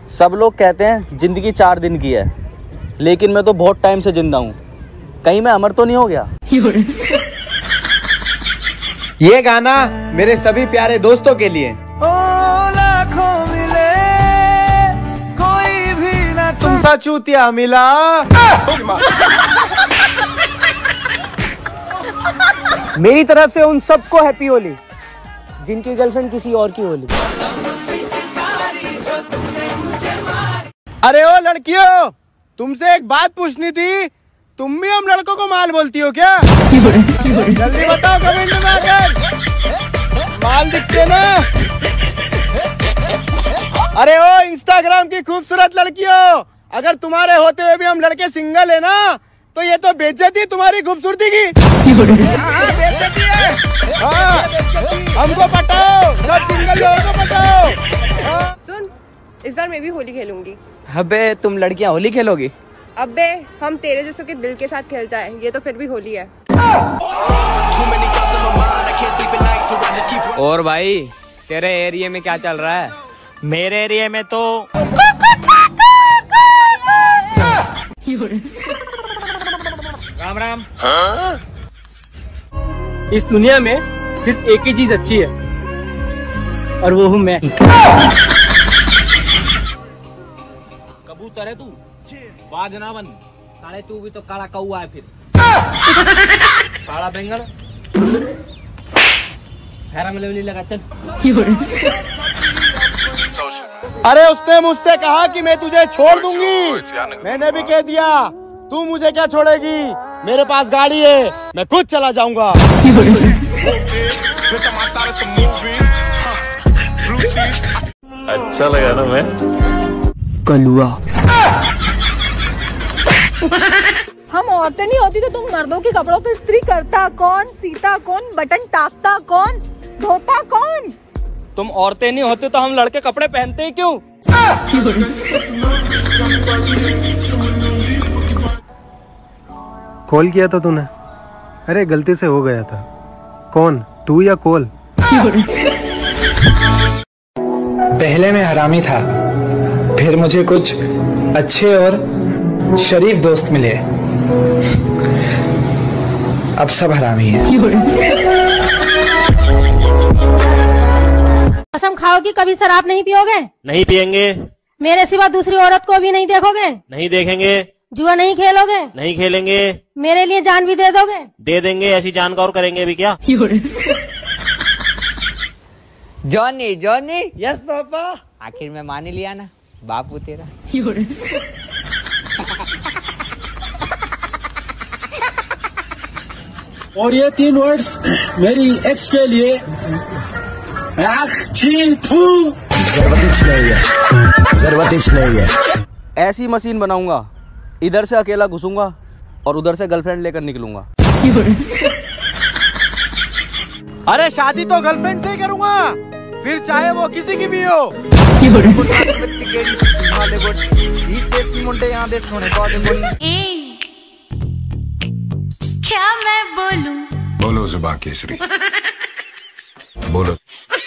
सब लोग कहते हैं जिंदगी 4 दिन की है, लेकिन मैं तो बहुत टाइम से जिंदा हूँ। कहीं मैं अमर तो नहीं हो गया? ये गाना मेरे सभी प्यारे दोस्तों के लिए। लाखों मिले कोई भी ना तुमसा चूतिया मिला। मेरी तरफ से उन सबको हैप्पी होली जिनकी गर्लफ्रेंड किसी और की होली। अरे ओ लड़कियों, तुमसे एक बात पूछनी थी। तुम भी हम लड़कों को माल बोलती हो क्या? जल्दी बताओ कमेंट में आकर। माल दिखते ना? अरे ओ इंस्टाग्राम की खूबसूरत लड़कियों, अगर तुम्हारे होते हुए भी हम लड़के सिंगल है ना, तो ये तो बेइज्जती तुम्हारी खूबसूरती की। बेइज्जती है। हाँ, हमको पटाओ, सब सिंगल लोगों को पटाओ। सुन, इस बार मैं भी होली खेलूंगी। अबे तुम लड़कियां होली खेलोगी? अबे हम तेरे जैसों के दिल के साथ खेल जाए, ये तो फिर भी होली है। और भाई तेरे एरिया में क्या चल रहा है? मेरे एरिया में तो राम राम। इस दुनिया में सिर्फ एक ही चीज अच्छी है और वो हूँ मैं। कबूतर है तू, बाज ना बन साले। तू भी तो काला कौआ है फिर। काला बैंगन हैरा में लेवली लगा। चल। अरे उसने मुझसे कहा कि मैं तुझे छोड़ दूंगी। मैंने भी कह दिया, तू मुझे क्या छोड़ेगी? मेरे पास गाड़ी है, मैं खुद चला जाऊंगा। अच्छा लगा ना मैं? कलुआ। हम औरतें नहीं होती तो तुम मर्दों के कपड़ों पे इस्त्री करता कौन, सीता कौन, बटन टापता कौन, धोता कौन? तुम औरतें नहीं होते तो हम लड़के कपड़े पहनते ही क्यों? कॉल किया था तूने? अरे गलती से हो गया था। कौन, तू या कॉल? पहले मैं हरामी था, फिर मुझे कुछ अच्छे और शरीफ दोस्त मिले, अब सब हरामी है। कसम खाओ कि कभी शराब नहीं पियोगे? नहीं पियेंगे। मेरे सिवा दूसरी औरत को भी नहीं देखोगे? नहीं देखेंगे। जुआ नहीं खेलोगे? नहीं खेलेंगे। मेरे लिए जान भी दे दोगे? दे देंगे, ऐसी जान का और करेंगे भी क्या? Johnny Johnny. Yes papa. आखिर में मान ही लिया ना, बापू तेरा। और ये 3 वर्ड्स मेरी एक्स के लिए जरूरत नहीं है। ऐसी मशीन बनाऊंगा, इधर से अकेला घुसूंगा और उधर से गर्लफ्रेंड लेकर निकलूंगा। अरे शादी तो गर्लफ्रेंड से ही करूंगा, फिर चाहे वो किसी की भी हो। क्या मैं बोलूं? बोलो जुबान केसरी, बोलो।